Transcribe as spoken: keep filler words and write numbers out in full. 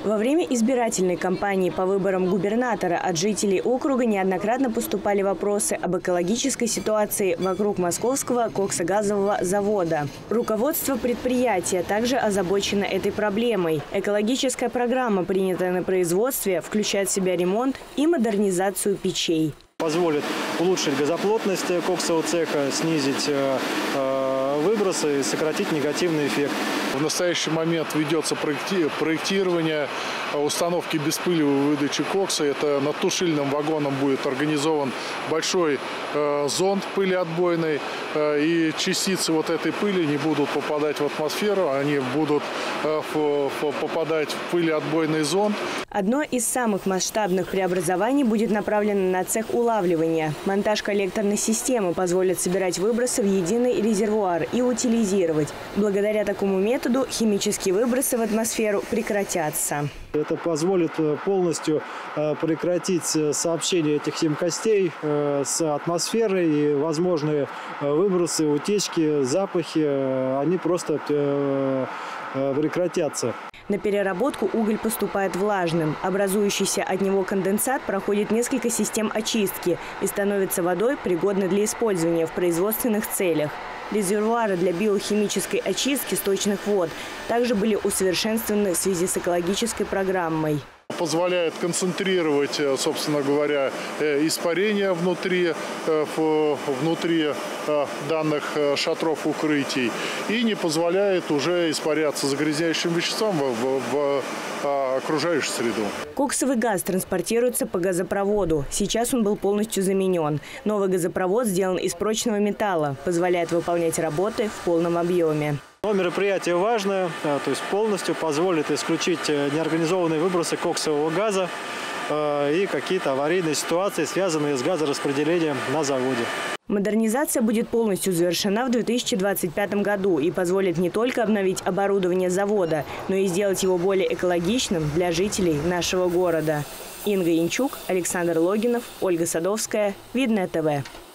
Во время избирательной кампании по выборам губернатора от жителей округа неоднократно поступали вопросы об экологической ситуации вокруг московского коксогазового завода. Руководство предприятия также озабочено этой проблемой. Экологическая программа, принятая на производстве, включает в себя ремонт и модернизацию печей. Позволит улучшить газоплотность коксового цеха, снизить выбросы и сократить негативный эффект. В настоящий момент ведется проектирование установки беспылевой выдачи кокса. Это над тушильным вагоном будет организован большой зонд пылеотбойный. И частицы вот этой пыли не будут попадать в атмосферу, они будут попадать в пылеотбойный зонд. Одно из самых масштабных преобразований будет направлено на цех улавливания. Монтаж коллекторной системы позволит собирать выбросы в единый резервуар и утилизировать. Благодаря такому методу химические выбросы в атмосферу прекратятся. Это позволит полностью прекратить сообщение этих химкостей с атмосферой, и возможные выбросы, утечки, запахи, они просто прекратятся. На переработку уголь поступает влажным. Образующийся от него конденсат проходит несколько систем очистки и становится водой, пригодной для использования в производственных целях. Резервуары для биохимической очистки сточных вод также были усовершенствованы в связи с экологической программой. Позволяет концентрировать, собственно говоря, испарения внутри, внутри данных шатров укрытий и не позволяет уже испаряться загрязняющим веществам в, в окружающую среду. Коксовый газ транспортируется по газопроводу. Сейчас он был полностью заменен. Новый газопровод сделан из прочного металла, позволяет выполнять работы в полном объеме. Но мероприятие важное, то есть полностью позволит исключить неорганизованные выбросы коксового газа и какие-то аварийные ситуации, связанные с газораспределением на заводе. Модернизация будет полностью завершена в две тысячи двадцать пятом году и позволит не только обновить оборудование завода, но и сделать его более экологичным для жителей нашего города. Инга Янчук, Александр Логинов, Ольга Садовская. Видное ТВ.